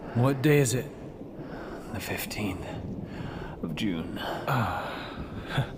What day is it? The 15th of June.